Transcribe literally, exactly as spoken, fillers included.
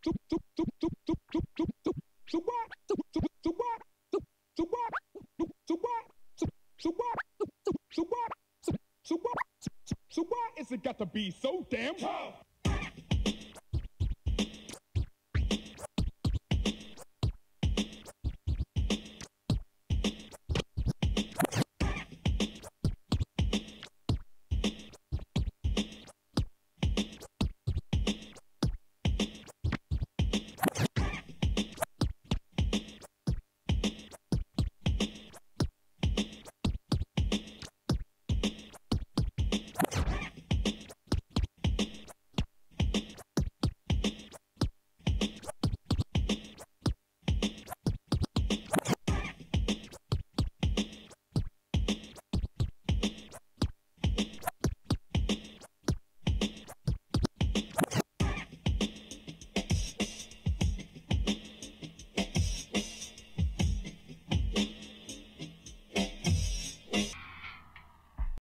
so so so so so so so so so what so so so what so so what so so what so so what so so what so so what so why is it got to be so damn tough?